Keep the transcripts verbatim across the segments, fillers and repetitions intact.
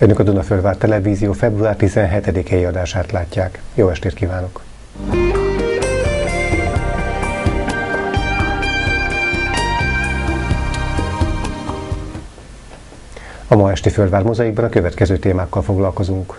Önök a Dunaföldvár Televízió február tizenhetedikei adását látják. Jó estét kívánok! A ma esti Földvár Mozaikban a következő témákkal foglalkozunk.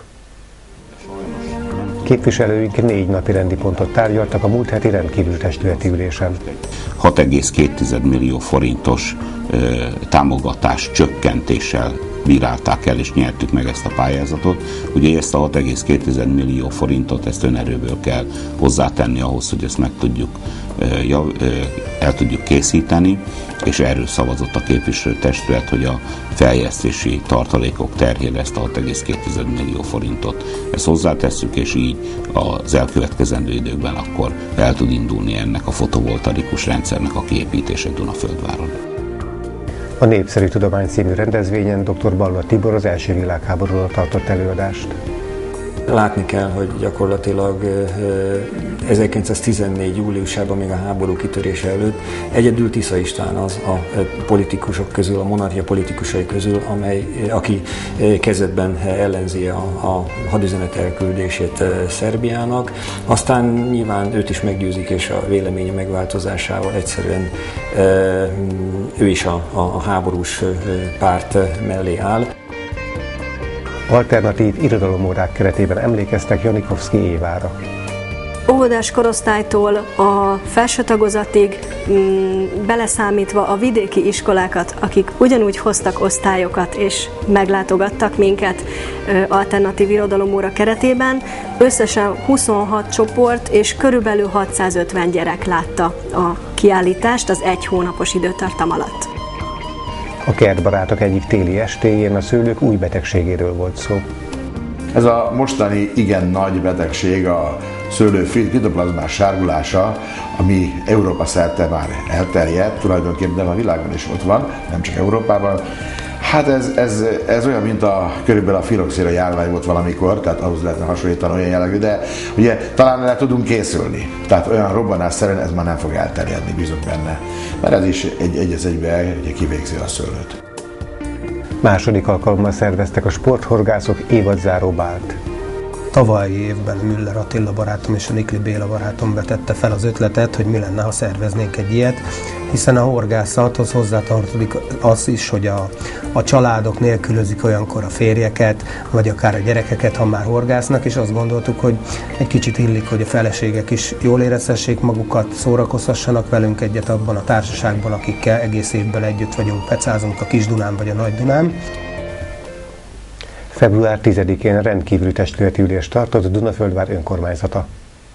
Képviselőink négy napi rendi pontot tárgyaltak a múlt heti rendkívül testületi ülésen. hat egész két millió forintos ö, támogatás csökkentéssel bírálták el, és nyertük meg ezt a pályázatot. Ugye ezt a hat egész két millió forintot, ezt önerőből kell hozzátenni ahhoz, hogy ezt meg tudjuk, ö, jav, ö, el tudjuk készíteni, és erről szavazott a képviselőtestület, hogy a feljegyzési tartalékok terhére ezt a hat egész két millió forintot. Ezt hozzátesszük, és így az elkövetkezendő időkben akkor el tud indulni ennek a fotovoltaikus rendszernek a kiépítése Dunaföldváron. A Népszerű Tudomány című rendezvényen dr. Balla Tibor az első világháborúról tartott előadást. Látni kell, hogy gyakorlatilag ezerkilencszáztizennégy. júliusában, még a háború kitörése előtt egyedül Tisza István az a politikusok közül, a monarchia politikusai közül, amely, aki kezdetben ellenzi a, a hadüzenet elküldését Szerbiának. Aztán nyilván őt is meggyőzik, és a véleménye megváltozásával egyszerűen ő is a, a háborús párt mellé áll. Alternatív irodalomórák keretében emlékeztek Janikovszky Évára. Óvodás korosztálytól a felső tagozatig, m- beleszámítva a vidéki iskolákat, akik ugyanúgy hoztak osztályokat és meglátogattak minket ö, alternatív irodalomóra keretében, összesen huszonhat csoport és körülbelül hatszázötven gyerek látta a kiállítást az egy hónapos időtartam alatt. A Kertbarátok egyik téli estéjén a szőlők új betegségéről volt szó. Ez a mostani igen nagy betegség, a szőlő fitoplazmás sárgulása, ami Európa szerte már elterjedt, tulajdonképpen a világban is ott van, nem csak Európában. Hát ez, ez, ez olyan, mint a, körülbelül a filoxéra járvány volt valamikor, tehát ahhoz lehetne hasonlítani olyan jellegű, de ugye talán erre tudunk készülni. Tehát olyan robbanásszerűen ez már nem fog elterjedni, bízunk benne. Mert ez is egy, egy az egybe kivégzi a szőlőt. Második alkalommal szerveztek a sporthorgászok évadzáró bált. Tavalyi évben Müller Attila barátom és a Nikli Béla barátom vetette fel az ötletet, hogy mi lenne, ha szerveznénk egy ilyet, hiszen a horgászathoz hozzátartozik az is, hogy a, a családok nélkülözik olyankor a férjeket, vagy akár a gyerekeket, ha már horgásznak, és azt gondoltuk, hogy egy kicsit illik, hogy a feleségek is jól érezhessék magukat, szórakozhassanak velünk egyet abban a társaságban, akikkel egész évben együtt vagyunk, pecázunk a Kis-Dunán vagy a Nagy-Dunán. február tizedikén rendkívüli testületi ülést tartott Dunaföldvár önkormányzata.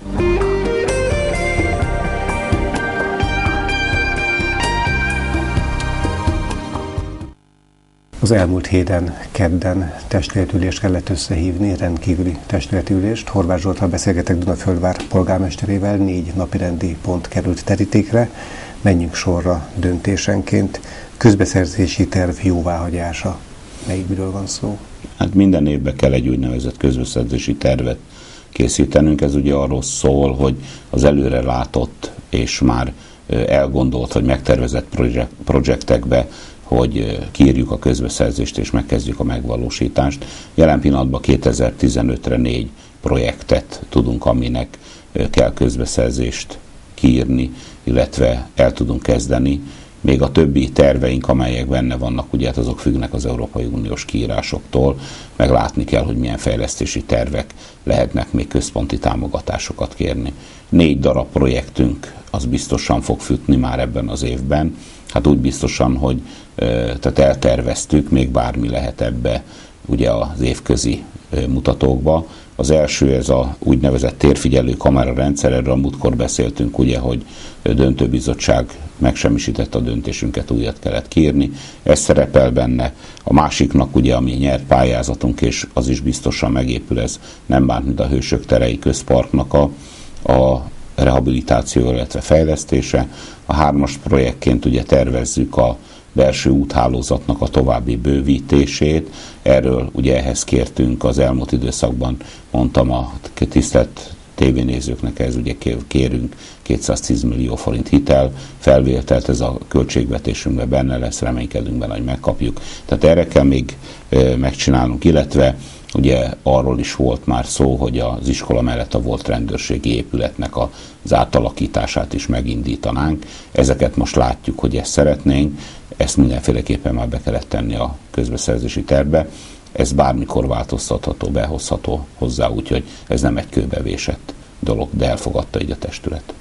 Az elmúlt héten, kedden testületi ülést kellett összehívni, rendkívüli testületi ülést. Horváth Zsolttal beszélgetek Dunaföldvár polgármesterével, négy napirendi pont került terítékre. Menjünk sorra döntésenként. Közbeszerzési terv jóváhagyása. Melyikről van szó? Hát minden évben kell egy úgynevezett közbeszerzési tervet készítenünk. Ez ugye arról szól, hogy az előre látott és már elgondolt vagy megtervezett projektekbe, hogy kiírjuk a közbeszerzést és megkezdjük a megvalósítást. Jelen pillanatban kétezer-tizenötre négy projektet tudunk, aminek kell közbeszerzést kiírni, illetve el tudunk kezdeni. Még a többi terveink, amelyek benne vannak, ugye hát azok függnek az Európai Uniós kiírásoktól, meg látni kell, hogy milyen fejlesztési tervek lehetnek még központi támogatásokat kérni. Négy darab projektünk az biztosan fog futni már ebben az évben. Hát úgy biztosan, hogy tehát elterveztük, még bármi lehet ebbe ugye az évközi mutatókba. Az első ez a úgynevezett térfigyelő kamera rendszer, erről a múltkor beszéltünk, ugye, hogy döntőbizottság megsemmisítette a döntésünket, újat kellett kiírni. Ez szerepel benne. A másiknak ugye, ami nyert pályázatunk, és az is biztosan megépül, ez nem bánt, mint a Hősök terei közparknak a, a rehabilitáció, illetve fejlesztése. A hármas projektként ugye tervezzük a belső úthálózatnak a további bővítését. Erről ugye ehhez kértünk az elmúlt időszakban, mondtam, a tisztelt tévénézőknek ez ugye kérünk kétszáztíz millió forint hitel, felvételt, ez a költségvetésünkben benne lesz, reménykedünk benne, hogy megkapjuk. Tehát erre kell még megcsinálnunk, illetve ugye arról is volt már szó, hogy az iskola mellett a volt rendőrségi épületnek az átalakítását is megindítanánk. Ezeket most látjuk, hogy ezt szeretnénk, ezt mindenféleképpen már be kellett tenni a közbeszerzési tervbe. Ez bármikor változtatható, behozható hozzá, úgyhogy ez nem egy kőbevésett dolog, de elfogadta így a testület.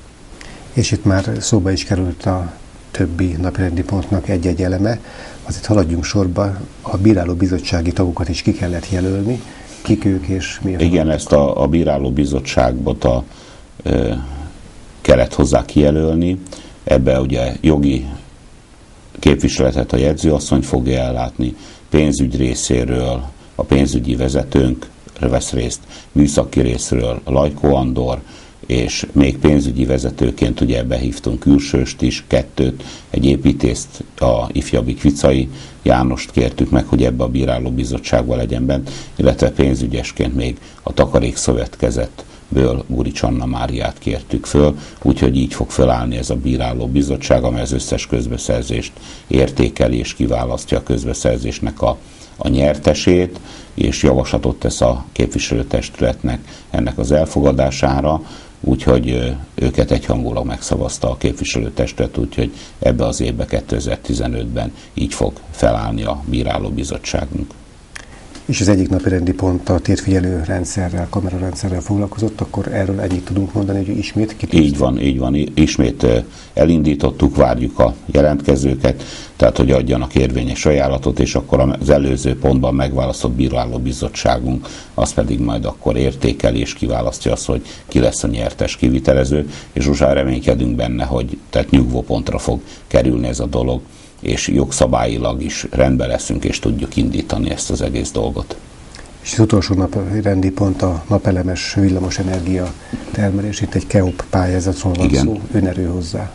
És itt már szóba is került a többi napirendi pontnak egy-egy eleme. Azért haladjunk sorba, a bíráló bizottsági tagokat is ki kellett jelölni. Kik ők és miért? Igen, ezt a, a bíráló bizottságot a, e, kellett hozzá kijelölni. Ebbe ugye jogi képviseletet a jegyzőasszony fogja ellátni, pénzügy részéről a pénzügyi vezetőnk vesz részt, műszaki részről Lajkó Andor, és még pénzügyi vezetőként ugye behívtunk külsőst is, kettőt, egy építészt, a ifjabbik Kvicai Jánost kértük meg, hogy ebbe a bíráló bizottságba legyen bent, illetve pénzügyesként még a Takarékszövetkezetből Gurics Anna Máriát kértük föl, úgyhogy így fog felállni ez a bíráló bizottság, amely az összes közbeszerzést értékeli és kiválasztja a közbeszerzésnek a, a nyertesét, és javaslatot tesz a képviselőtestületnek ennek az elfogadására, úgyhogy őket egyhangulag megszavazta a képviselőtestület, úgyhogy ebbe az évbe, kétezer-tizenötben így fog felállni a bíráló bizottságunk. És az egyik napi rendi pont a tétfigyelő rendszerrel, kamerarendszerrel foglalkozott, akkor erről ennyit tudunk mondani, hogy ismét kitűztünk. Így van, így van, ismét elindítottuk, várjuk a jelentkezőket, tehát hogy adjanak érvényes ajánlatot, és akkor az előző pontban megválasztott bíráló bizottságunk, az pedig majd akkor értékeli és kiválasztja azt, hogy ki lesz a nyertes kivitelező, és Zsuzsán reménykedünk benne, hogy tehát nyugvópontra fog kerülni ez a dolog, és jogszabályilag is rendben leszünk, és tudjuk indítani ezt az egész dolgot. És az utolsó napirendi pont a napelemes villamos energia termelés. Itt egy KEOP pályázatról van Igen. szó, önerő hozzá.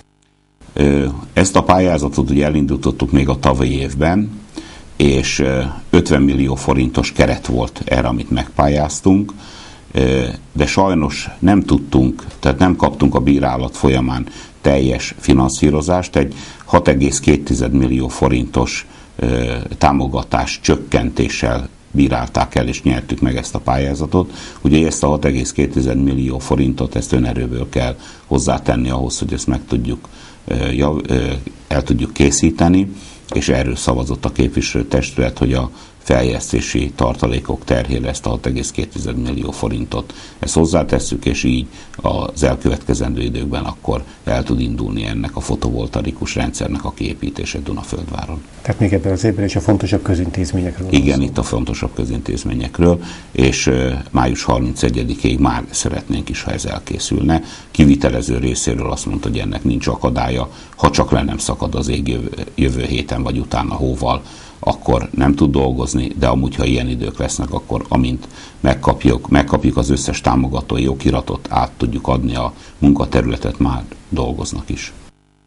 Ezt a pályázatot ugye elindítottuk még a tavalyi évben, és ötven millió forintos keret volt erre, amit megpályáztunk, de sajnos nem tudtunk, tehát nem kaptunk a bírálat folyamán teljes finanszírozást, egy hat egész két millió forintos ö, támogatás csökkentéssel bírálták el, és nyertük meg ezt a pályázatot. Ugye ezt a hat egész két millió forintot, ezt önerőből kell hozzátenni ahhoz, hogy ezt meg tudjuk, ö, jav, ö, el tudjuk készíteni, és erről szavazott a képviselőtestület, hogy a feljegyzési tartalékok terhére ezt a hat egész két millió forintot. Ezt hozzátesszük, és így az elkövetkezendő időkben akkor el tud indulni ennek a fotovoltaikus rendszernek a kiépítése Dunaföldváron. Tehát még ebben az évben is a fontosabb közintézményekről. Igen, itt a fontosabb közintézményekről, és május harmincegyedikéig már szeretnénk is, ha ez elkészülne. Kivitelező részéről azt mondta, hogy ennek nincs akadálya, ha csak le nem szakad az ég jövő, jövő héten vagy utána hóval, akkor nem tud dolgozni, de amúgy, ha ilyen idők lesznek, akkor amint megkapjuk, megkapjuk az összes támogatói okiratot, át tudjuk adni a munkaterületet, már dolgoznak is.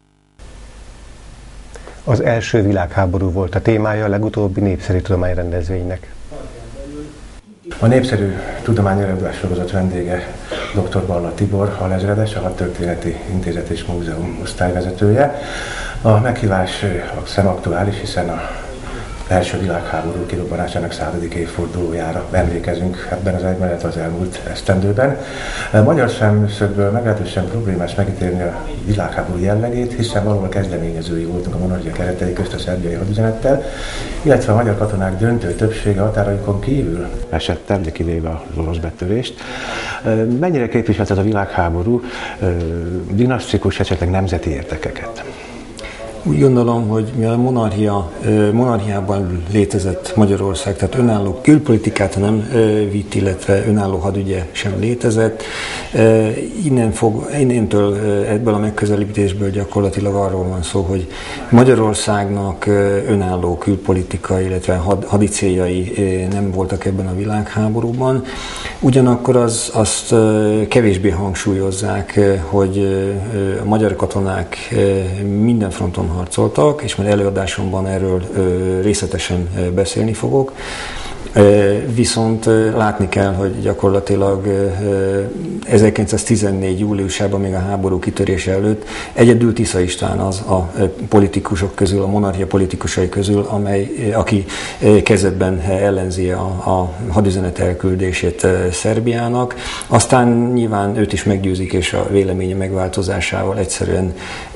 Az első világháború volt a témája a legutóbbi népszerű tudományrendezvénynek. A népszerű tudományörökből sorozat vendége dr. Balla Tibor, alezredes, a Hadtörténeti Intézet és Múzeum osztályvezetője. A meghívás sem aktuális, hiszen a első világháború kirobbanásának századik évfordulójára emlékezünk ebben az egyben, illetve az elmúlt esztendőben. Magyar szemszögből meglehetősen problémás megítélni a világháború jellegét, hiszen valahol kezdeményezői voltunk a monarchia keretei közt a szerbiai hadüzenettel, illetve a magyar katonák döntő többsége határaikon kívül esett el, kivéve az orosz betörést. Mennyire képviseltet a világháború dinasztikus, esetleg nemzeti értekeket? Úgy gondolom, hogy mivel a monarchia, monarchiában létezett Magyarország, tehát önálló külpolitikát nem vitt, illetve önálló hadügye sem létezett. Innen fog, innentől ebből a megközelítésből gyakorlatilag arról van szó, hogy Magyarországnak önálló külpolitika, illetve had, hadi céljai nem voltak ebben a világháborúban. Ugyanakkor az, azt kevésbé hangsúlyozzák, hogy a magyar katonák minden fronton harcoltak, és majd előadásomban erről részletesen beszélni fogok. Viszont látni kell, hogy gyakorlatilag ezerkilencszáztizennégy júliusában, még a háború kitörése előtt egyedül Tisza István az a politikusok közül, a monarchia politikusai közül, amely, aki kezdetben ellenzi a, a hadüzenet elküldését Szerbiának. Aztán nyilván őt is meggyőzik, és a véleménye megváltozásával egyszerűen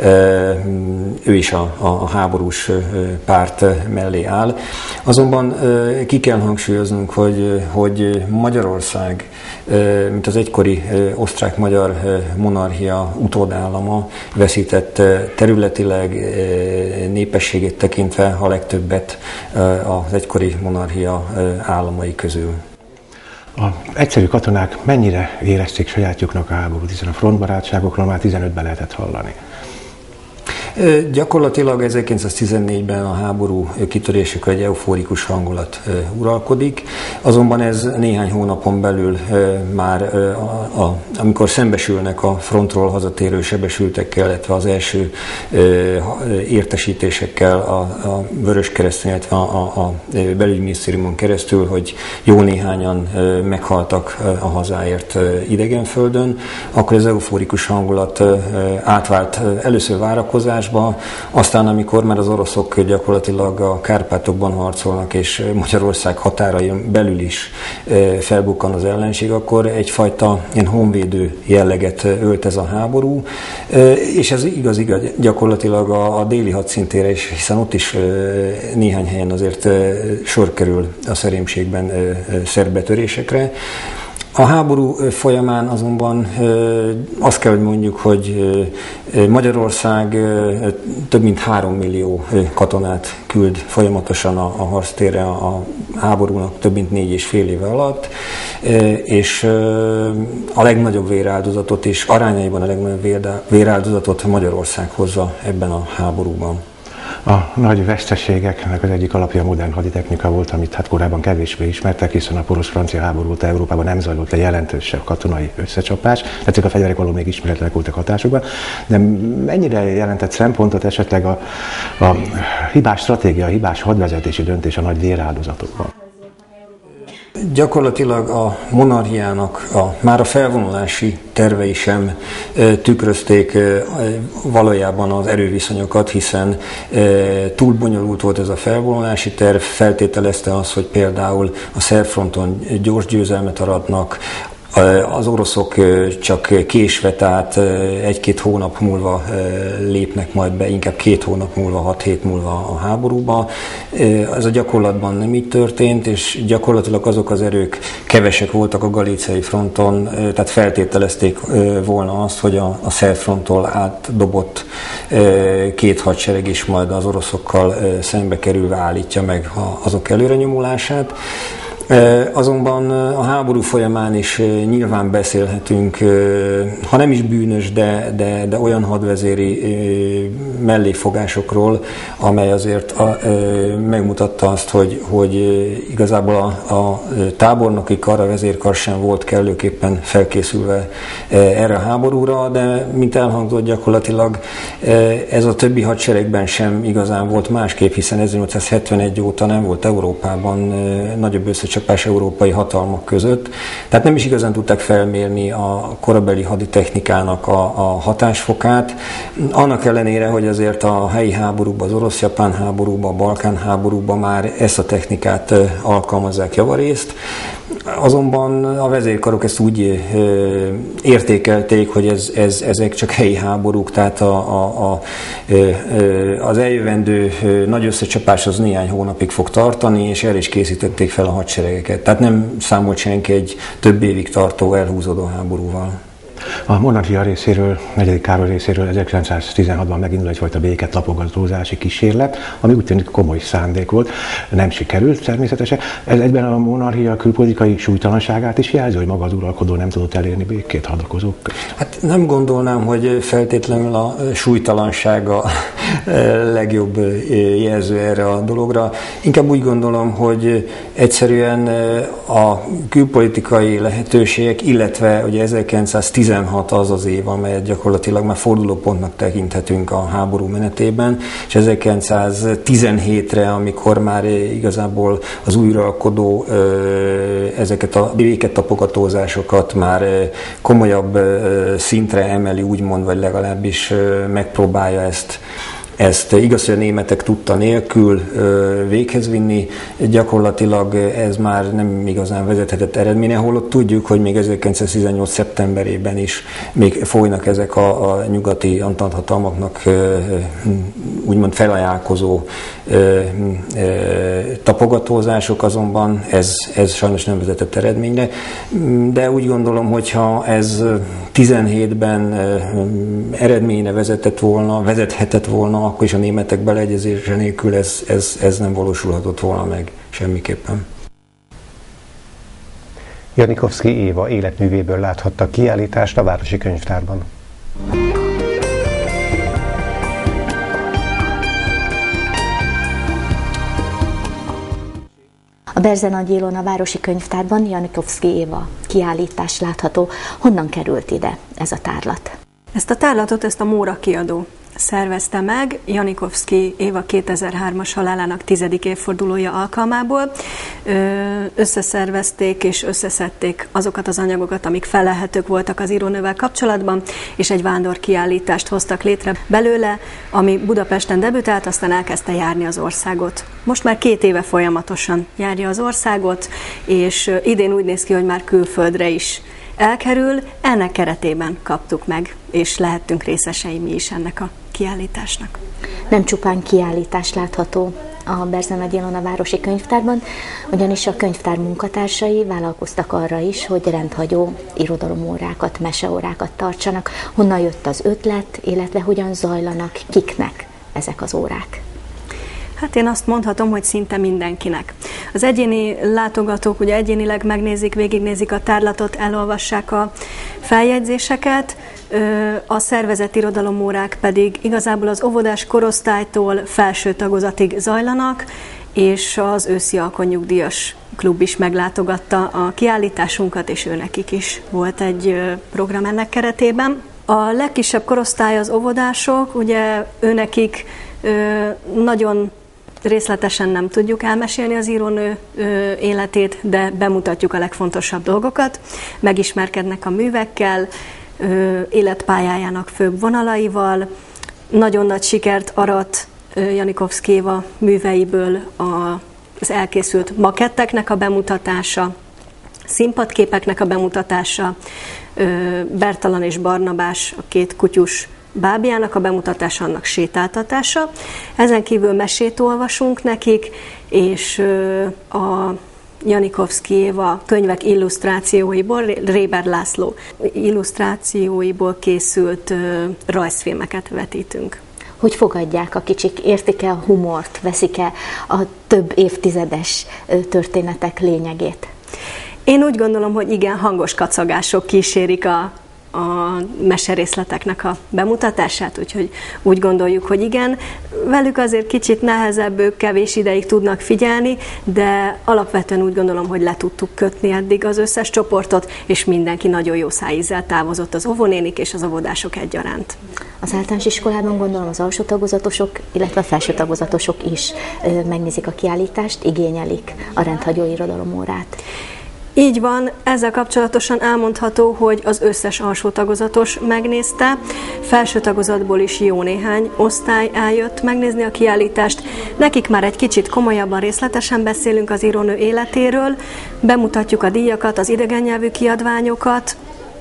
ő is a, a háborús párt mellé áll. Azonban ki kell hangsúlyoznunk, hogy, hogy Magyarország, mint az egykori osztrák-magyar monarchia utódállama veszített területileg, népességét tekintve a legtöbbet az egykori monarchia államai közül. Az egyszerű katonák mennyire érezték sajátjuknak a háborút, hiszen a frontbarátságokról már tizenötben lehetett hallani? Gyakorlatilag ezerkilencszáztizennégyben a háború kitörésekor egy eufórikus hangulat uralkodik, azonban ez néhány hónapon belül már, a, a, amikor szembesülnek a frontról hazatérő sebesültekkel, illetve az első értesítésekkel a, a Vöröskereszten, illetve a, a, a belügyminisztériumon keresztül, hogy jó néhányan meghaltak a hazáért idegenföldön, akkor az eufórikus hangulat átvált először várakozás, aztán amikor már az oroszok gyakorlatilag a Kárpátokban harcolnak, és Magyarország határain belül is felbukkan az ellenség, akkor egyfajta ilyen honvédő jelleget ölt ez a háború, és ez igaz, igaz gyakorlatilag a, a déli hadszintére is, hiszen ott is néhány helyen azért sor kerül a szerémségben szerb betörésekre. A háború folyamán azonban azt kell, hogy mondjuk, hogy Magyarország több mint három millió katonát küld folyamatosan a, a harctérre a háborúnak több mint négy és fél éve alatt, és a legnagyobb véráldozatot és arányaiban a legnagyobb véráldozatot Magyarország hozza ebben a háborúban. A nagy veszteségeknek az egyik alapja a modern haditechnika volt, amit hát korábban kevésbé ismertek, hiszen a porosz-francia háború óta Európában nem zajlott egy jelentősebb katonai összecsapás, ezek a fegyverek való még ismeretlenek voltak hatásukban, de mennyire jelentett szempontot esetleg a, a hibás stratégia, a hibás hadvezetési döntés a nagy véráldozatokban? Gyakorlatilag a monarchiának a, már a felvonulási tervei sem e, tükrözték e, valójában az erőviszonyokat, hiszen e, túl bonyolult volt ez a felvonulási terv, feltételezte az, hogy például a szerb fronton gyors győzelmet aratnak, az oroszok csak késve, tehát egy-két hónap múlva lépnek majd be, inkább két hónap múlva, hat hét múlva a háborúba. Ez a gyakorlatban nem így történt, és gyakorlatilag azok az erők kevesek voltak a galíciai fronton, tehát feltételezték volna azt, hogy a, a szerb fronttól átdobott két hadsereg is majd az oroszokkal szembe kerülve állítja meg azok előrenyomulását. Azonban a háború folyamán is nyilván beszélhetünk, ha nem is bűnös, de, de, de olyan hadvezéri melléfogásokról, amely azért a, megmutatta azt, hogy, hogy igazából a, a tábornoki kar, a vezérkar sem volt kellőképpen felkészülve erre a háborúra, de mint elhangzott, gyakorlatilag ez a többi hadseregben sem igazán volt másképp, hiszen ezernyolcszázhetvenegy óta nem volt Európában nagyobb összecsapás európai hatalmak között. Tehát nem is igazán tudták felmérni a korabeli haditechnikának a, a hatásfokát. Annak ellenére, hogy azért a helyi háborúban, az orosz-japán háborúban, a Balkán háborúban már ezt a technikát alkalmazzák javarészt. Azonban a vezérkarok ezt úgy értékelték, hogy ez, ez, ezek csak helyi háborúk, tehát a, a, a, az eljövendő nagy összecsapás az néhány hónapig fog tartani, és el is készítették fel a hadseregeket. Tehát nem számolt senki egy több évig tartó elhúzódó háborúval. A monarchia részéről, negyedik Károly részéről ezerkilencszáztizenhatban megindul egyfajta béket lapogatózási kísérlet, ami úgy tűnik komoly szándék volt, nem sikerült természetesen. Ez egyben a monarchia külpolitikai súlytalanságát is jelzi, hogy maga az uralkodó nem tudott elérni békét hadakozók közt. Hát nem gondolnám, hogy feltétlenül a súlytalanság a legjobb jelző erre a dologra. Inkább úgy gondolom, hogy egyszerűen a külpolitikai lehetőségek, illetve ugye ezerkilencszáztíz tizenhat az az év, amelyet gyakorlatilag már fordulópontnak tekinthetünk a háború menetében, és ezerkilencszáztizenhétre, amikor már igazából az újraalkodó ezeket a béketapogatózásokat már komolyabb szintre emeli, úgymond, vagy legalábbis megpróbálja ezt Ezt igaz, hogy a németek tudta nélkül véghez vinni, gyakorlatilag ez már nem igazán vezethetett eredménye, holott tudjuk, hogy még ezerkilencszáztizennyolc szeptemberében is még folynak ezek a, a nyugati antanthatalmaknak úgymond felajánlkozó tapogatózások, azonban ez, ez sajnos nem vezetett eredményre, de úgy gondolom, hogyha ez tizenhétben eredményre vezetett volna, vezethetett volna, akkor is a németek beleegyezése nélkül ez, ez, ez nem valósulhatott volna meg semmiképpen. Janikovszky Éva életművéből láthattak kiállítást a Városi Könyvtárban. A Berze Nagy Ilona Városi Könyvtárban Janikovszky Éva kiállítás látható. Honnan került ide ez a tárlat? Ezt a tárlatot, ezt a Móra kiadó szervezte meg Janikovszky Éva kétezer-hármas halálának tizedik évfordulója alkalmából. Összeszervezték és összeszedték azokat az anyagokat, amik felelhetők voltak az írónővel kapcsolatban, és egy vándor kiállítást hoztak létre belőle, ami Budapesten debütált, aztán elkezdte járni az országot. Most már két éve folyamatosan járja az országot, és idén úgy néz ki, hogy már külföldre is elkerül. Ennek keretében kaptuk meg, és lehettünk részesei mi is ennek a kiállításnak. Nem csupán kiállítás látható a Berze Nagy Ilona Városi Könyvtárban, ugyanis a könyvtár munkatársai vállalkoztak arra is, hogy rendhagyó irodalomórákat, meseórákat tartsanak. Honnan jött az ötlet, illetve hogyan zajlanak, kiknek ezek az órák? Hát én azt mondhatom, hogy szinte mindenkinek. Az egyéni látogatók ugye egyénileg megnézik, végignézik a tárlatot, elolvassák a feljegyzéseket, a szervezett irodalomórák pedig igazából az óvodás korosztálytól felső tagozatig zajlanak, és az őszi alkonnyugdíjas klub is meglátogatta a kiállításunkat, és őnekik is volt egy program ennek keretében. A legkisebb korosztály az óvodások, ugye őnekik nagyon részletesen nem tudjuk elmesélni az írónő életét, de bemutatjuk a legfontosabb dolgokat, megismerkednek a művekkel, életpályájának főbb vonalaival. Nagyon nagy sikert arat Janikovszky Éva műveiből az elkészült maketteknek a bemutatása, színpadképeknek a bemutatása, Bertalan és Barnabás, a két kutyus bábjának a bemutatása, annak sétáltatása. Ezen kívül mesét olvasunk nekik, és a Janikovszky Éva könyvek illusztrációiból, Réber László illusztrációiból készült rajzfilmeket vetítünk. Hogy fogadják a kicsik? Értik-e a humort? Veszik-e a több évtizedes történetek lényegét? Én úgy gondolom, hogy igen, hangos kacagások kísérik a a meserészleteknek a bemutatását, úgyhogy úgy gondoljuk, hogy igen. Velük azért kicsit nehezebb, ők kevés ideig tudnak figyelni, de alapvetően úgy gondolom, hogy le tudtuk kötni eddig az összes csoportot, és mindenki nagyon jó szájízzel távozott, az óvónénik és az óvodások egyaránt. Az általános iskolában gondolom az alsó tagozatosok, illetve a felső tagozatosok is megnézik a kiállítást, igényelik a rendhagyó irodalomórát. Így van, ezzel kapcsolatosan elmondható, hogy az összes alsó tagozatos megnézte, felső tagozatból is jó néhány osztály eljött megnézni a kiállítást. Nekik már egy kicsit komolyabban, részletesen beszélünk az írónő életéről, bemutatjuk a díjakat, az idegennyelvű kiadványokat,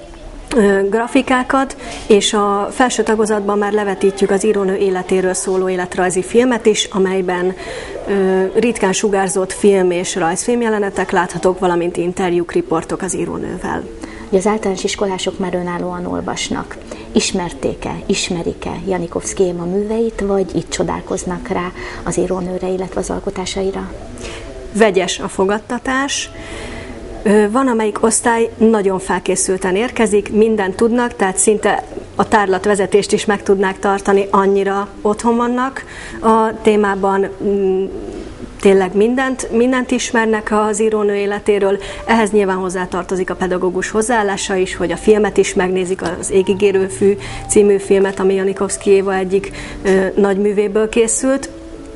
grafikákat, és a felső tagozatban már levetítjük az írónő életéről szóló életrajzi filmet is, amelyben ö, ritkán sugárzott film és rajzfilm jelenetek láthatók, valamint interjúk, riportok az írónővel. Az általános iskolások már önállóan olvasnak. Ismerték-e, ismerik-e Janikovszky Éva műveit, vagy itt csodálkoznak rá az írónőre, illetve az alkotásaira? Vegyes a fogadtatás. Van, amelyik osztály nagyon felkészülten érkezik, mindent tudnak, tehát szinte a tárlatvezetést is meg tudnák tartani, annyira otthon vannak a témában. tényleg mindent, mindent ismernek az írónő életéről. Ehhez nyilván hozzátartozik a pedagógus hozzáállása is, hogy a filmet is megnézik, az Égigérő fű című filmet, ami Janikovszky Éva egyik ö, nagy művéből készült.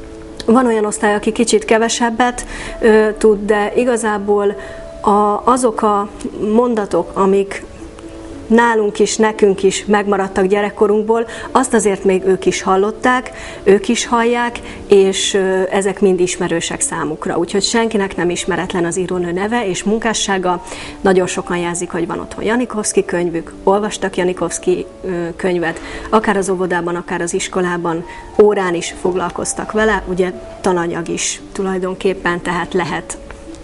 Van olyan osztály, aki kicsit kevesebbet ö, tud, de igazából a, azok a mondatok, amik nálunk is, nekünk is megmaradtak gyerekkorunkból, azt azért még ők is hallották, ők is hallják, és ezek mind ismerősek számukra. Úgyhogy senkinek nem ismeretlen az írónő neve és munkássága. Nagyon sokan jelzik, hogy van otthon Janikovszky könyvük, olvastak Janikovszky könyvet, akár az óvodában, akár az iskolában, órán is foglalkoztak vele, ugye tananyag is tulajdonképpen, tehát lehet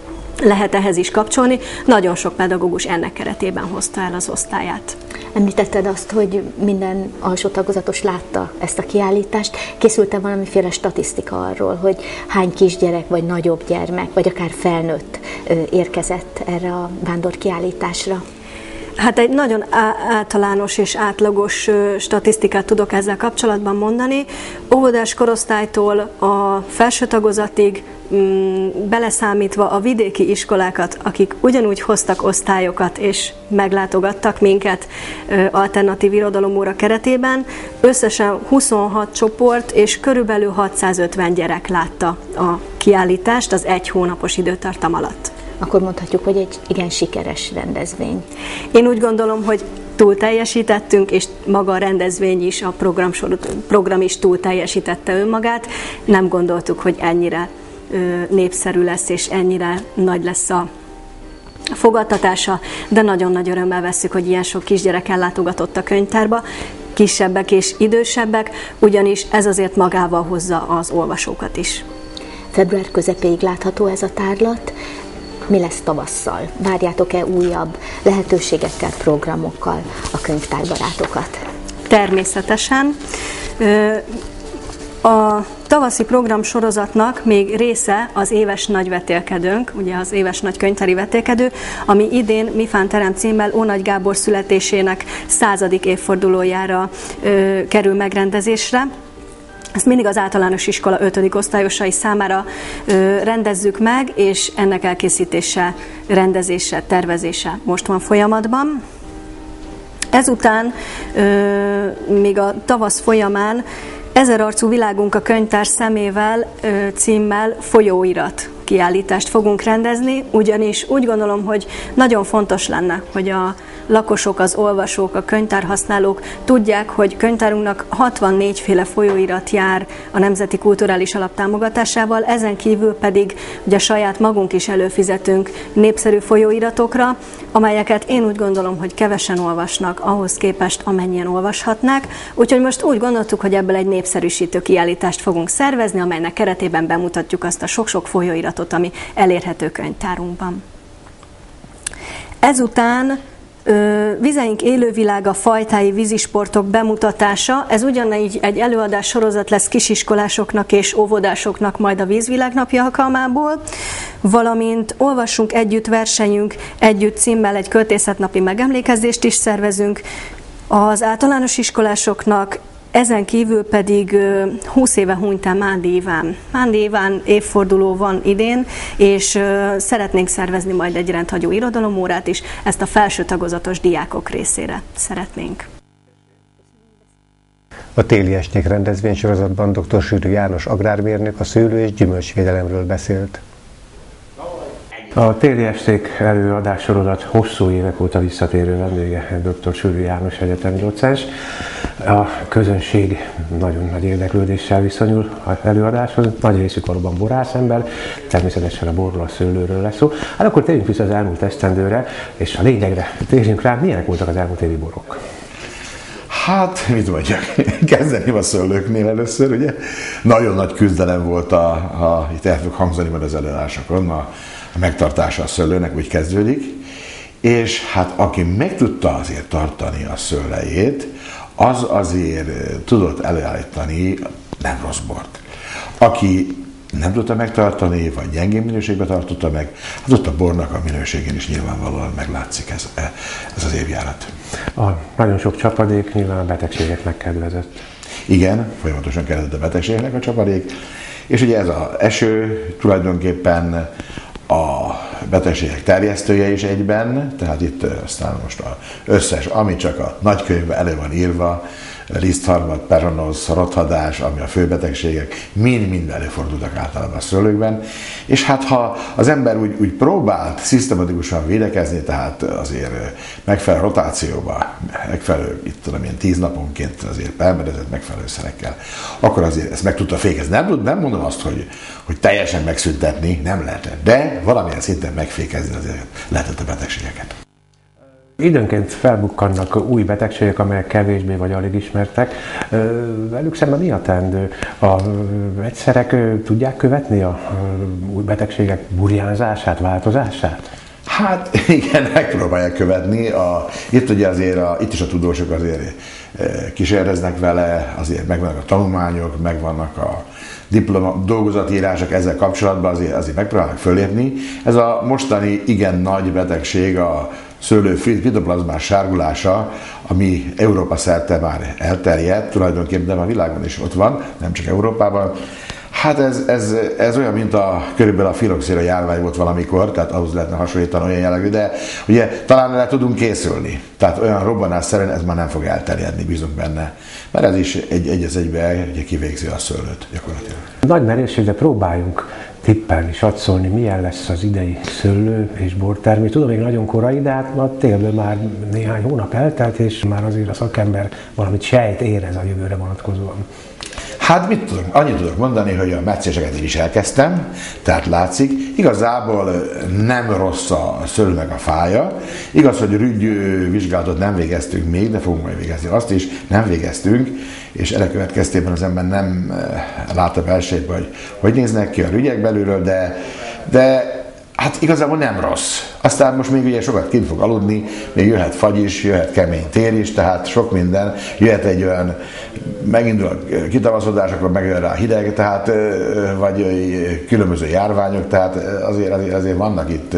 lehet ehhez is kapcsolni. Nagyon sok pedagógus ennek keretében hozta el az osztályát. Említetted azt, hogy minden alsó tagozatos látta ezt a kiállítást. Készült-e valamiféle statisztika arról, hogy hány kisgyerek, vagy nagyobb gyermek, vagy akár felnőtt érkezett erre a vándorkiállításra? Hát egy nagyon általános és átlagos statisztikát tudok ezzel kapcsolatban mondani. Óvodás korosztálytól a felső tagozatig, beleszámítva a vidéki iskolákat, akik ugyanúgy hoztak osztályokat és meglátogattak minket alternatív irodalomóra keretében, összesen huszonhat csoport és körülbelül hatszázötven gyerek látta a kiállítást az egy hónapos időtartam alatt. Akkor mondhatjuk, hogy egy igen sikeres rendezvény. Én úgy gondolom, hogy túl teljesítettünk, és maga a rendezvény is, a program, program is túl teljesítette önmagát. Nem gondoltuk, hogy ennyire ö, népszerű lesz, és ennyire nagy lesz a fogadtatása, de nagyon nagy örömmel vesszük, hogy ilyen sok kisgyerek ellátogatott a könyvtárba, kisebbek és idősebbek, ugyanis ez azért magával hozza az olvasókat is. Február közepéig látható ez a tárlat. Mi lesz tavasszal? Várjátok-e újabb lehetőségekkel, programokkal a könyvtárbarátokat? Természetesen. A tavaszi programsorozatnak még része az éves nagyvetélkedőnk, ugye az éves nagy könyvtári vetélkedő, ami idén Mifán terem címmel Ónagy Gábor születésének századik évfordulójára ö, kerül megrendezésre. Ezt mindig az általános iskola ötödik osztályosai számára ö, rendezzük meg, és ennek elkészítése, rendezése, tervezése most van folyamatban. Ezután, ö, még a tavasz folyamán Ezerarcú világunk a könyvtár szemével ö, címmel folyóirat kiállítást fogunk rendezni, ugyanis úgy gondolom, hogy nagyon fontos lenne, hogy a lakosok, az olvasók, a könyvtárhasználók tudják, hogy könyvtárunknak hatvannégy féle folyóirat jár a Nemzeti Kulturális Alap támogatásával, ezen kívül pedig ugye saját magunk is előfizetünk népszerű folyóiratokra, amelyeket én úgy gondolom, hogy kevesen olvasnak ahhoz képest, amennyien olvashatnák. Úgyhogy most úgy gondoltuk, hogy ebből egy népszerűsítő kiállítást fogunk szervezni, amelynek keretében bemutatjuk azt a sok-sok folyóiratot, ami elérhető könyvtárunkban. Ezután Vizeink élővilága, fajtái, vízisportok bemutatása. Ez ugyanígy egy előadás sorozat lesz kisiskolásoknak és óvodásoknak majd a Vízvilág napja alkalmából, valamint Olvassunk együtt, versenyünk együtt címmel egy költészetnapi megemlékezést is szervezünk az általános iskolásoknak. Ezen kívül pedig húsz éve hunyt el Mándi Iván. Mándi Iván évforduló van idén, és szeretnénk szervezni majd egy rendhagyó irodalomórát is, ezt a felső tagozatos diákok részére szeretnénk. A téli esték rendezvénysorozatban dr. Sűrű János agrármérnök a szőlő- és gyümölcsvédelemről beszélt. A téli esték előadás sorozat hosszú évek óta visszatérő vendége dr. Sűrű János egyetemi docens. A közönség nagyon nagy érdeklődéssel viszonyul az előadáshoz. Nagy részük valóban borászember, természetesen a borról, a szőlőről lesz szó. Hát akkor térjünk vissza az elmúlt esztendőre, és a lényegre térjünk rá, milyenek voltak az elmúlt évi borok? Hát, mit mondjak, kezdeném a szőlőknél először, ugye? Nagyon nagy küzdelem volt, a, a, itt el fog hangzani majd az előadásokon, a, a megtartása a szőlőnek úgy kezdődik, és hát aki meg tudta azért tartani a szőlejét, az azért tudott előállítani nem rossz bort. Aki nem tudta megtartani, vagy gyengén minőségben tartotta meg, hát ott a bornak a minőségén is nyilvánvalóan meglátszik ez, ez az évjárat. A nagyon sok csapadék nyilván a betegségeknek kedvezett. Igen, folyamatosan kedvezett a betegségeknek a csapadék, és ugye ez az eső tulajdonképpen a betegségek terjesztője is egyben, tehát itt aztán most az összes, ami csak a nagykönyvben elő van írva, lisztharmad, peronosz, rothadás, ami a főbetegségek, mind-mind előfordultak általában a szőlőkben. És hát ha az ember úgy, úgy próbált szisztematikusan védekezni, tehát azért megfelelő rotációba, megfelelő, itt tudom én, tíz naponként azért permedezett megfelelő szerekkel, akkor azért ezt meg tudta fékezni. Nem, nem mondom azt, hogy, hogy teljesen megszüntetni, nem lehetett, de valamilyen szinten megfékezni azért lehetett a betegségeket. Időnként felbukkannak új betegségek, amelyek kevésbé vagy alig ismertek. Velük szemben mi a teendő? A vegyszerek tudják követni a új betegségek burjánzását, változását? Hát igen, megpróbálják követni. A, itt ugye azért, a, itt is a tudósok azért kísérleznek vele, azért megvannak a tanulmányok, megvannak a diploma, dolgozatírások ezzel kapcsolatban, azért, azért megpróbálnak fölépni. Ez a mostani igen nagy betegség, a szőlő fitoplazmás sárgulása, ami Európa szerte már elterjedt, tulajdonképpen a világon is ott van, nem csak Európában. Hát ez, ez, ez olyan, mint a, körülbelül a filoxéra járvány volt valamikor, tehát ahhoz lehetne hasonlítani olyan jellegű, de ugye talán le tudunk készülni. Tehát olyan robbanásszerűen ez már nem fog elterjedni, bízunk benne. Mert ez is egy, egy az egybe ugye kivégzi a szőlőt gyakorlatilag. Nagy merészségre próbáljunk tippelni, satszolni, milyen lesz az idei szőlő és bortermés. Tudom, még nagyon korai, de hát a télből már néhány hónap eltelt, és már azért a szakember valamit sejt, érez a jövőre vonatkozóan. Hát mit tudom, annyit tudok mondani, hogy a meccéseket én is elkezdtem, tehát látszik, igazából nem rossz a szőlőnek a fája, igaz, hogy rügyvizsgálatot nem végeztünk még, de fogunk majd végezni azt is, nem végeztünk, és ennek következtében az ember nem látta belsejében, hogy hogy néznek ki a rügyek belülről, de, de hát igazából nem rossz. Aztán most még ugye sokat kint fog aludni, még jöhet fagy is, jöhet kemény tér is, tehát sok minden, jöhet egy olyan, megindul a kitavaszodás, akkor megjön rá hideg, tehát, vagy különböző járványok, tehát azért, azért, azért vannak itt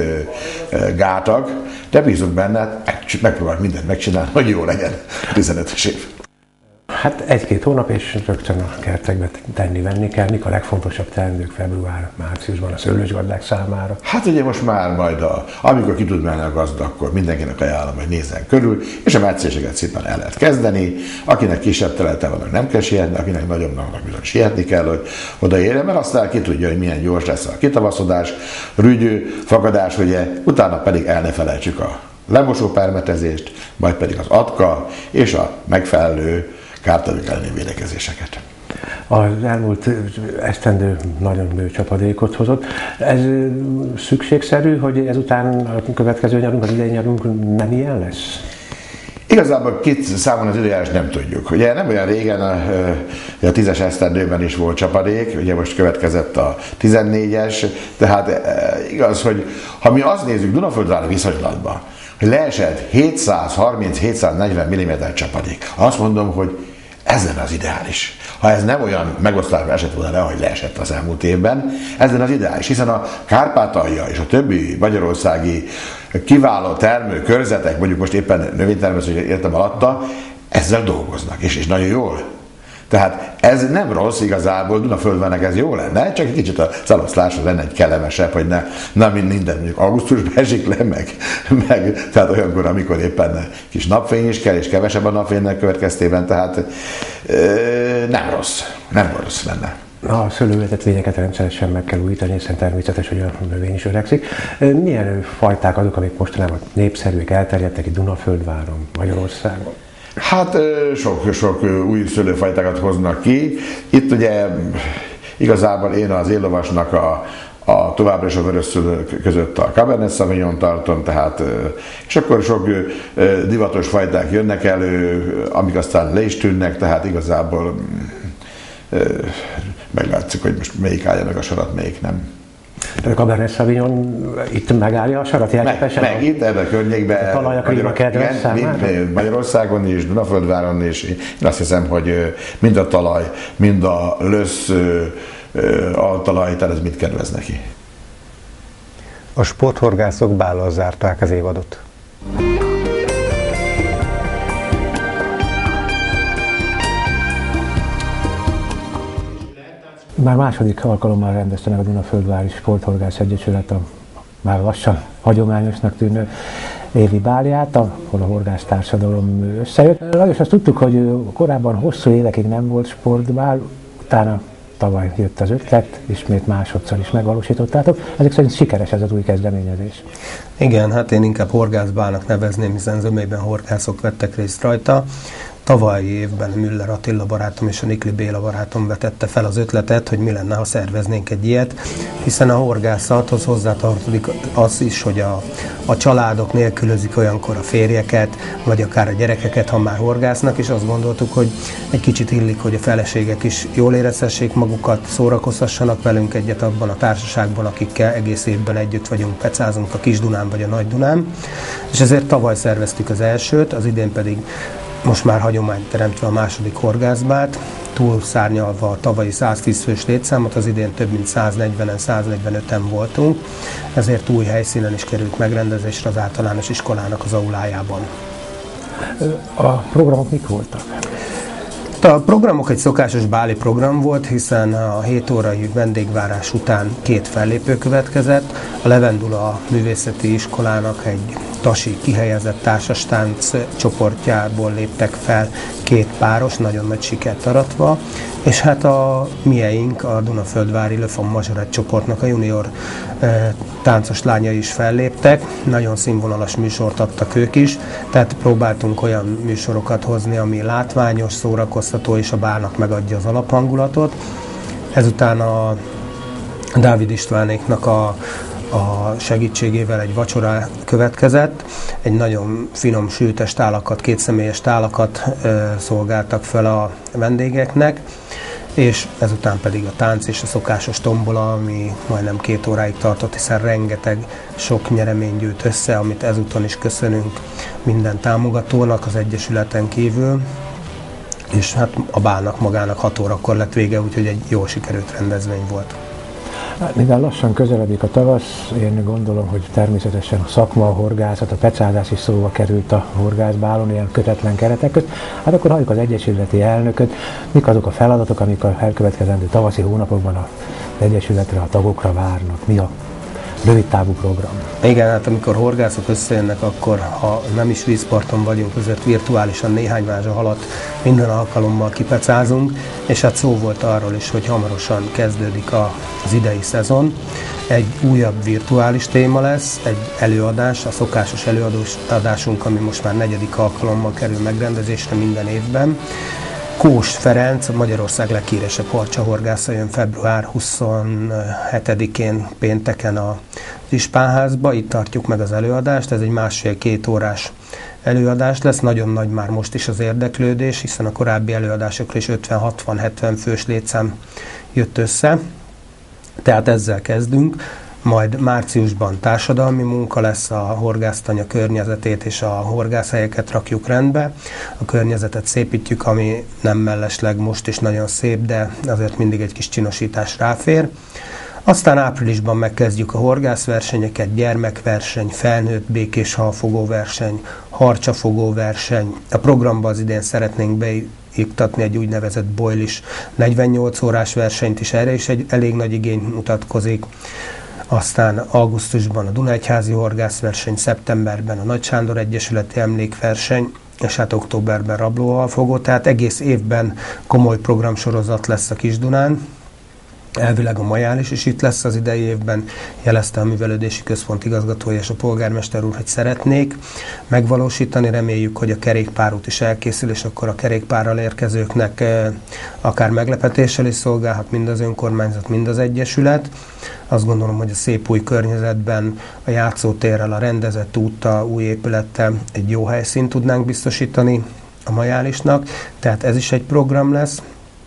gátak, de bízunk benne, megpróbáljuk mindent megcsinálni, hogy jó legyen tizenötös év. Hát egy-két hónap, és rögtön a kertekbe tenni-venni kell. Mik a legfontosabb teendők február-márciusban a szőlősgazdák számára? Hát ugye most már majd, a, amikor ki tud menni a gazda, akkor mindenkinek ajánlom, hogy nézzen körül, és a meccéseket szépen el lehet kezdeni. Akinek kisebb területe van, nem kell sietni, akinek nagyobbnak bizony sietni kell, hogy odaérjen, mert aztán ki tudja, hogy milyen gyors lesz a kitavaszodás, rügyő, fakadás, ugye, utána pedig el ne felejtsük a lemosó permetezést, majd pedig az atka és a megfelelő kártevők elleni védekezéseket. Az elmúlt esztendő nagyon bő csapadékot hozott. Ez szükségszerű, hogy ezután a következő nyarunk, az idei nyarunk nem ilyen lesz? Igazából két számon az időjárás nem tudjuk. Ugye nem olyan régen, a, a tízes esztendőben is volt csapadék, ugye most következett a tizennégyes, tehát igaz, hogy ha mi azt nézzük Dunaföldvári viszonylatban, hogy leesett hétszázharminc-hétszáznegyven milliméter csapadék, azt mondom, hogy ez lenne az ideális. Ha ez nem olyan megosztásban esett volna le, ahogy leesett az elmúlt évben, ez lenne az ideális, hiszen a Kárpátalja és a többi magyarországi kiváló termőkörzetek, mondjuk most éppen növénytermesztés értem alatta, ezzel dolgoznak, és, és nagyon jól. Tehát ez nem rossz igazából, Dunaföldvának ez jó lenne, csak egy kicsit a szeloszlásra lenne egy kellemesebb, hogy ne, ne minden mondjuk augusztusban esik le, meg, meg, tehát olyankor, amikor éppen kis napfény is kell, és kevesebb a napfénynek következtében, tehát ö, nem rossz, nem rossz lenne. A szőlőültetvényeket rendszeresen meg kell újítani, hiszen természetes, hogy a növény is öregszik. Milyen fajták azok, amik mostanában népszerűek, elterjedtek itt Dunaföldváron, Magyarországon? Hát sok-sok új szőlőfajtákat hoznak ki. Itt ugye igazából én az éllovasnak a, a továbbra is a vörös szőlők között a Cabernet Sauvignon tartom, tehát, és akkor sok divatos fajták jönnek elő, amik aztán le is tűnnek, tehát igazából meglátszik, hogy most melyik állja meg a sarat, melyik nem. De a Cabernet Sauvignon itt megállja a sarat jelképesen? Meg, meg itt, ebben a környékben. A talajak Magyarország, igen, Magyarországon is, Dunaföldváron is. Én azt hiszem, hogy mind a talaj, mind a lösz altalaj, tehát ez mit kedvez neki. A sporthorgászok bállal zárták az évadot. Már második alkalommal rendezte meg a Dunaföldvári Sporthorgász Egyesület a már lassan hagyományosnak tűnő évi bálját, ahol a horgász társadalom összejött. Lajos, azt tudtuk, hogy korábban hosszú évekig nem volt sportbál, utána tavaly jött az ötlet, ismét másodszor is megvalósítottátok. Ezek szerint sikeres ez az új kezdeményezés. Igen, hát én inkább horgászbálnak nevezném, hiszen zömében horgászok vettek részt rajta. Tavalyi évben Müller Attila barátom és a Nikli Béla barátom vetette fel az ötletet, hogy mi lenne, ha szerveznénk egy ilyet, hiszen a horgászathoz hozzátartozik az is, hogy a, a családok nélkülözik olyankor a férjeket, vagy akár a gyerekeket, ha már horgásznak, és azt gondoltuk, hogy egy kicsit illik, hogy a feleségek is jól érezhessék magukat, szórakozhassanak velünk egyet abban a társaságban, akikkel egész évben együtt vagyunk, pecázunk a Kis-Dunán vagy a Nagy-Dunán, és ezért tavaly szerveztük az elsőt, az idén pedig most már hagyományt teremtve a második horgászbált, túlszárnyalva a tavalyi száztíz fős létszámot, az idén több mint száznegyvenen, száznegyvenöten voltunk, ezért új helyszínen is került megrendezésre az általános iskolának az aulájában. A programok mik voltak? A programok egy szokásos báli program volt, hiszen a hét órai vendégvárás után két fellépő következett. A Levendula művészeti iskolának egy tasi kihelyezett társastánc csoportjából léptek fel két páros, nagyon nagy sikert aratva, és hát a mieink, a Dunaföldvári Le Femme Majorette csoportnak a junior e, táncos lányai is felléptek, nagyon színvonalas műsort adtak ők is, tehát próbáltunk olyan műsorokat hozni, ami látványos, szórakoztató, és a bálnak megadja az alaphangulatot. Ezután a Dávid Istvánéknak a a segítségével egy vacsora következett, egy nagyon finom sültes tálakat, kétszemélyes tálakat ö, szolgáltak fel a vendégeknek, és ezután pedig a tánc és a szokásos tombola, ami majdnem két óráig tartott, hiszen rengeteg sok nyeremény gyűjt össze, amit ezúton is köszönünk minden támogatónak az Egyesületen kívül, és hát a bálnak magának hat órakor lett vége, úgyhogy egy jól sikerült rendezvény volt. Mivel lassan közeledik a tavasz, én gondolom, hogy természetesen a szakma, a horgászat, a pecázás is szóba került a horgászbálon, ilyen kötetlen keretek között. Hát akkor halljuk az egyesületi elnököt, mik azok a feladatok, amik a elkövetkezendő tavaszi hónapokban az egyesületre, a tagokra várnak. Mi a rövid távú program? Igen, hát amikor horgászok összejönnek, akkor ha nem is vízparton vagyunk, azért virtuálisan néhány mázsa halat minden alkalommal kipecázunk, és hát szó volt arról is, hogy hamarosan kezdődik a, az idei szezon. Egy újabb virtuális téma lesz, egy előadás, a szokásos előadásunk, ami most már negyedik alkalommal kerül megrendezésre minden évben. Kós Ferenc, Magyarország leghíresebb harcsahorgásza jön február huszonhetedikén pénteken a Ispánházba, itt tartjuk meg az előadást, ez egy másfél-két órás előadás lesz, nagyon nagy már most is az érdeklődés, hiszen a korábbi előadásokra is ötven-hatvan-hetven fős létszám jött össze, tehát ezzel kezdünk. Majd márciusban társadalmi munka lesz, a horgásztanya környezetét és a horgászhelyeket rakjuk rendbe. A környezetet szépítjük, ami nem mellesleg most is nagyon szép, de azért mindig egy kis csinosítás ráfér. Aztán áprilisban megkezdjük a horgászversenyeket, gyermekverseny, felnőtt békéshalfogó verseny, harcsafogó verseny. A programba az idén szeretnénk beiktatni egy úgynevezett boilis negyvennyolc órás versenyt is, erre is egy elég nagy igény mutatkozik. Aztán augusztusban a Dunaegyházi horgászverseny, szeptemberben a Nagy Sándor Egyesületi emlékverseny, és hát októberben rablóhalfogó, tehát egész évben komoly programsorozat lesz a Kis-Dunán. Elvileg a Majális is itt lesz az idei évben, jelezte a Művelődési Központ igazgatója és a polgármester úr, hogy szeretnék megvalósítani. Reméljük, hogy a kerékpárút is elkészül, és akkor a kerékpárral érkezőknek eh, akár meglepetéssel is szolgálhat mind az önkormányzat, mind az egyesület. Azt gondolom, hogy a szép új környezetben a játszótérrel, a rendezett úttal, új épülettel egy jó helyszínt tudnánk biztosítani a Majálisnak, tehát ez is egy program lesz.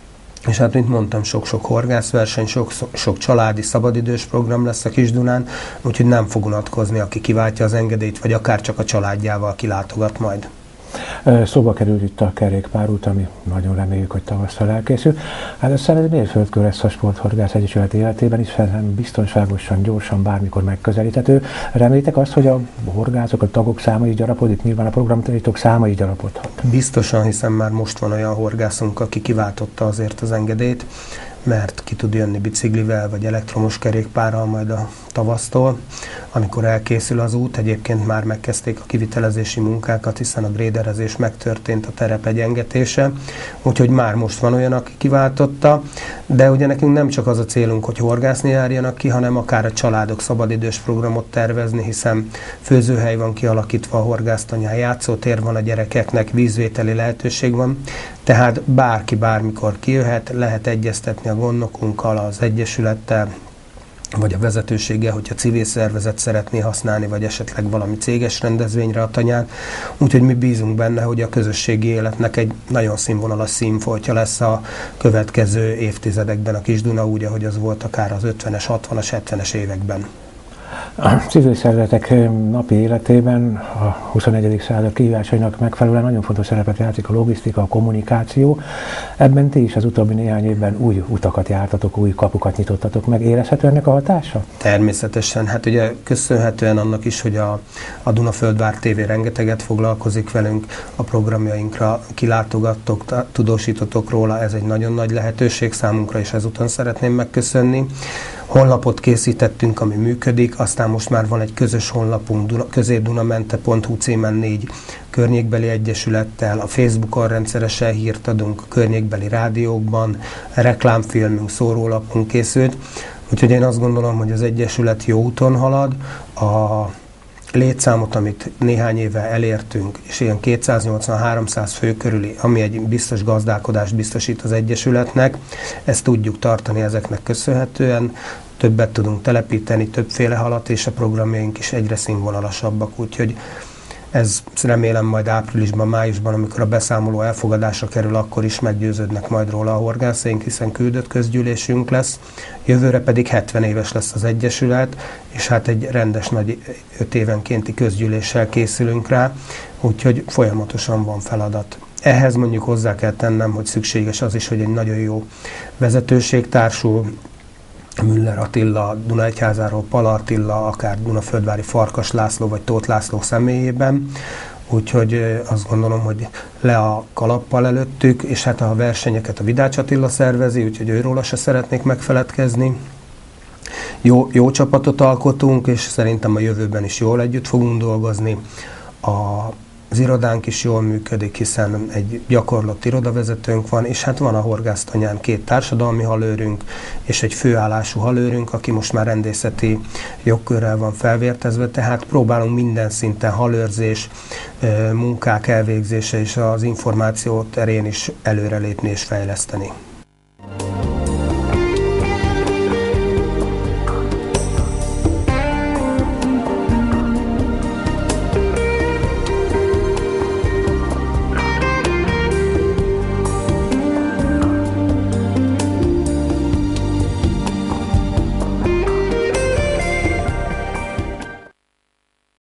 És hát, mint mondtam, sok-sok horgászverseny, sok, sok családi, szabadidős program lesz a Kis-Dunán, úgyhogy nem fog unatkozni, aki kiváltja az engedélyt, vagy akár csak a családjával kilátogat majd. Szóba került itt a kerékpárút, ami nagyon reméljük, hogy tavasszal elkészül. Hát ez szerintem mérföldkő lesz a Sporthorgász Egyesület életében is, biztonságosan, gyorsan, bármikor megközelíthető. Remélitek azt, hogy a horgászok, a tagok száma is gyarapodik, nyilván a programtanítók száma is gyarapodhat? Biztosan, hiszen már most van olyan horgászunk, aki kiváltotta azért az engedélyt, mert ki tud jönni biciklivel vagy elektromos kerékpárral majd a tavasztól, amikor elkészül az út. Egyébként már megkezdték a kivitelezési munkákat, hiszen a gréderezés megtörtént, a terep egyengetése, úgyhogy már most van olyan, aki kiváltotta, de ugye nekünk nem csak az a célunk, hogy horgászni járjanak ki, hanem akár a családok szabadidős programot tervezni, hiszen főzőhely van kialakítva a horgásztanyán, játszótér van a gyerekeknek, vízvételi lehetőség van, tehát bárki bármikor kijöhet, lehet egyeztetni a gondnokunkkal, az egyesülettel, vagy a vezetőséggel, hogyha civil szervezet szeretné használni, vagy esetleg valami céges rendezvényre a tanyán. Úgyhogy mi bízunk benne, hogy a közösségi életnek egy nagyon színvonalas színfoltja lesz a következő évtizedekben a Kis-Duna, úgy, ahogy az volt akár az ötvenes, hatvanas, hetvenes években. A civil szervezetek napi életében a huszonegyedik század kihívásainak megfelelően nagyon fontos szerepet játszik a logisztika, a kommunikáció. Ebben ti is az utóbbi néhány évben új utakat jártatok, új kapukat nyitottatok meg. Érezhető ennek a hatása? Természetesen. Hát ugye köszönhetően annak is, hogy a, a Dunaföldvár té vé rengeteget foglalkozik velünk, a programjainkra kilátogattok, tudósítotok róla, ez egy nagyon nagy lehetőség számunkra, és ezúton szeretném megköszönni. Honlapot készítettünk, ami működik, aztán most már van egy közös honlapunk, középdunamente pont hu címen négy környékbeli egyesülettel, a Facebookon rendszeresen hírt adunk, a környékbeli rádiókban, reklámfilmünk, szórólapunk készült, úgyhogy én azt gondolom, hogy az egyesület jó úton halad, a létszámot, amit néhány éve elértünk, és ilyen kétszáznyolcvan-háromszáz fő körüli, ami egy biztos gazdálkodást biztosít az egyesületnek, ezt tudjuk tartani ezeknek köszönhetően, többet tudunk telepíteni, többféle halat, és a programjaink is egyre színvonalasabbak, úgyhogy ez remélem majd áprilisban, májusban, amikor a beszámoló elfogadásra kerül, akkor is meggyőződnek majd róla a horgászaink, hiszen küldött közgyűlésünk lesz. Jövőre pedig hetven éves lesz az egyesület, és hát egy rendes nagy öt évenkénti közgyűléssel készülünk rá, úgyhogy folyamatosan van feladat. Ehhez mondjuk hozzá kell tennem, hogy szükséges az is, hogy egy nagyon jó vezetőség társul, Müller Attila, Dunaegyházáról Pala Attila, akár Dunaföldvári Farkas László vagy Tóth László személyében. Úgyhogy azt gondolom, hogy le a kalappal előttük, és hát a versenyeket a Vidács Attila szervezi, úgyhogy őróla se szeretnék megfeledkezni. Jó, jó csapatot alkotunk, és szerintem a jövőben is jól együtt fogunk dolgozni. A Az irodánk is jól működik, hiszen egy gyakorlott irodavezetőnk van, és hát van a horgásztanyán két társadalmi halőrünk, és egy főállású halőrünk, aki most már rendészeti jogkörrel van felvértezve, tehát próbálunk minden szinten halőrzés, munkák elvégzése és az információ terén is előrelépni és fejleszteni.